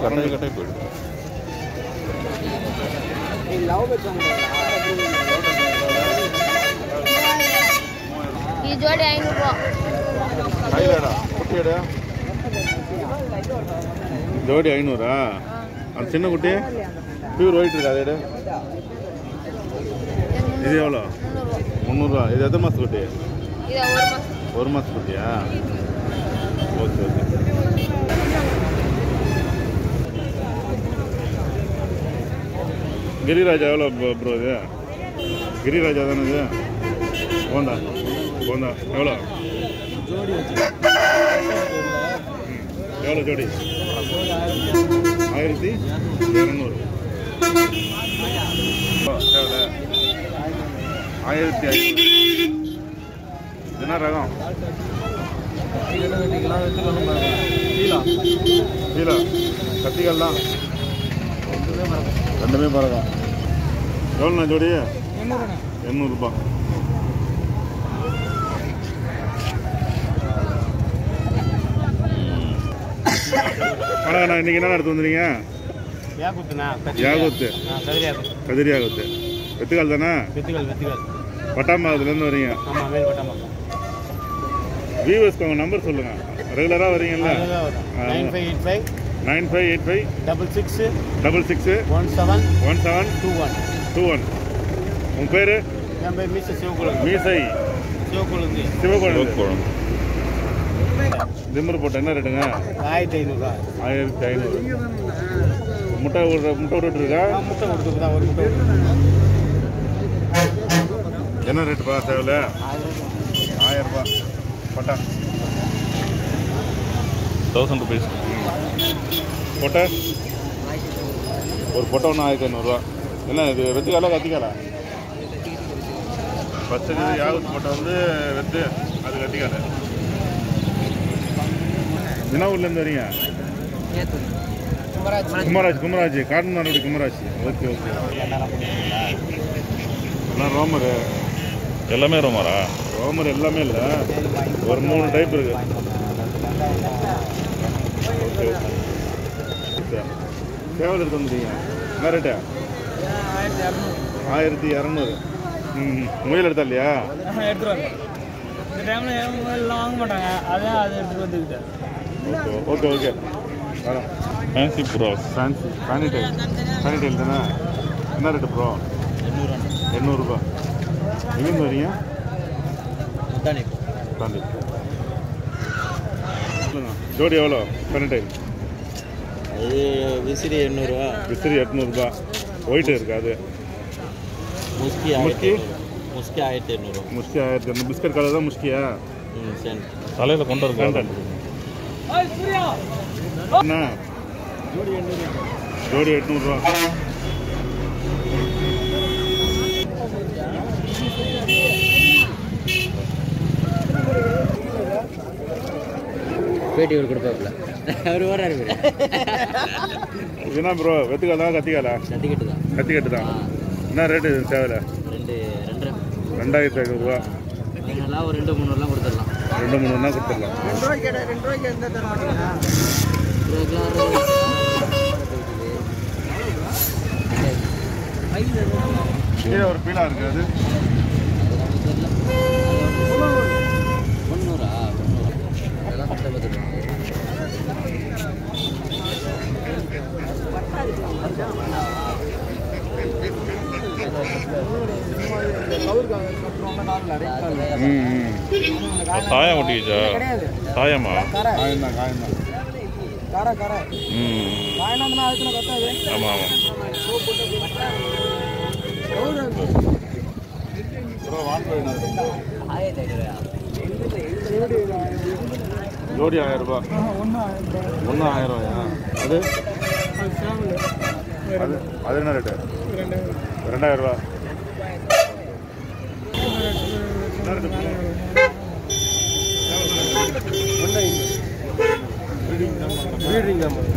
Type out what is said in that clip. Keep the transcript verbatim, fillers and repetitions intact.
கட்டாய் கட்டாய் போயிடும். ಈ ಜೋಡಿ ಐನೂರು ರೂಪಾಯಿ. ஜோடி ஐநூறா? அந்த சின்ன குட்டி பியூர் ஒயிட் இருக்கா? அதோட இது எவ்வளோ? முந்நூறுரூவா. இது எத்தனை மாதத்து குட்டி? ஒரு மாதத்து குட்டியா? Okay okay. ಗಿರಿರಾಜ எவ்வளோ ப்ரோ இது? ಗಿರಿರಾಜ தானே இது? போந்தா போந்தா எவ்வளோ? எவ்வளோ ஜோடி? ஆயிரத்தி இரநூறு. ஆயிரத்தி ஐநூறு. என்ன ரகம்? கீழே கத்திகள்லாம் ரெண்டுமே பரவாயில்ல. எவ்வளோண்ணா ஜோடி? எண்ணூறுபா. வணக்கண்ணா, இன்னைக்கு என்ன எடுத்து வந்துறீங்க? யாகுத்து. கதிரி யாகுத்து. வெத்துக்கால் தானே? பட்டாம்பாக்கத்துலேருந்து வரீங்க? வியூவர்ஸ்க்கு உங்கள் நம்பர் சொல்லுங்கள். ரெகுலராக வரீங்கல்ல? Nine five eight five double six double six one seven one seven two one two one. உங்கள் பேர்? என் பேர் மீசை சிவகுழந்தை. மீசை சிவகுழந்தை. சிவகுழந்தை. திம்மர் போட்ட என்ன ரேட்டுங்க? ஆயிரத்தி ஐநூறுரூவா. ஆயிரத்தி ஐநூறு. முட்டை விட்ற முட்டை விட்டு இருக்கா? முட்டை விட்டு தான் ஒரு முட்டை. என்ன ரேட்டுப்பா சேவல்? ஆயிரம் ரூபா. பட்டா தௌசண்ட் ருபீஸ். பொட்டை ஒரு பொட்டை ஒன்று ஆயிரத்தி ஐநூறுரூவா. என்ன இது வெத்துக்காலா கத்திக்காலா? பச்சை யாகத்து பொட்டை வந்து வெத்து, அது கத்திக்கால. என்ன ஊர்லேருந்து வரீங்க? குமராஜ். குமராஜ் காட்டுநாடு குமராஜ். Okay okay. எல்லாம் ரோமரு? எல்லாமே ரோமரா? ரோமர் எல்லாமே இல்லை, ஒரு மூணு டைப் இருக்கு. Okay okay. சேவல் எடுத்து வந்துட்டீங்க. என்ன ரேட்டு? ஆயிரத்தி இரநூறு. ம் முயல் எடுத்தா இல்லையா? எடுத்துருவாங்க. இந்த டைமில் வாங்க மாட்டாங்க, அதான் அதை எடுத்துகிட்டு வந்துக்கிட்டேன். Okay okay okay. வேணும் ஃபேன்சி ப்ரோ. ஃபேன்சி சானிடைல். சானிடைல் தானே? என்ன ரேட்டு ப்ரோ? எண்ணூறு. எண்ணூறுரூபா. எங்கேருந்து வரீங்க? தாண்டி தாண்டி. ஜோடி எவ்வளோ சானிடைல்? அது விசிறி எண்ணூறுரூவா. விசிறி எட்நூறுபா. ஒயிட்டு இருக்கா அது? முஸ்கி. முஸ்கி முஸ்கி ஆயிரத்தி எண்ணூறுவா. முஸ்கி ஆயிரத்தி எண்ணூறு. பிஸ்கட் கலர் தான் முஸ்கியா? ம் சரி. தலையில் கொண்டு வரேன். என்ன ஜோடி எட்நூறுரூவா. பேட்டி ஒரு கொடுப்பாப்புல அவர் வராரு. என்ன ப்ரோ வெத்துக்காலா கத்திக்காலா? கத்திக்கட்டு தான். கத்திக்கட்டு தான். என்ன ரேட்டு சேவலை? ரெண்டு ரெண்டு ரெண்டாயிரத்தி ஐநூறுரூவா. நீங்கள்லாம் ஒரு ரெண்டு மூணுலாம் கொடுத்துடலாம். ரெண்டு மூணுனா கொடுத்துடலாம். ரெண்டு ரூபாய் கேட்ட ரெண்டு ரூபாய்க்கு எந்த தர மாட்டீங்களா? கீழே ஒரு பீலா இருக்கு, அது முந்நூறா? அதெல்லாம் பத்து சாயம் ஒட்டிச்சா? சாயமா? காயம்தான் காயம்தான். ஆமாம் ஆமாம். ஜோடி ஆயிரம் ரூபா. ஒன்று ஆயிரம் ரூபாயா? அது அது அது என்ன ரேட்டு? ரெண்டாயிரம் ரூபா. ப்ரீடிங்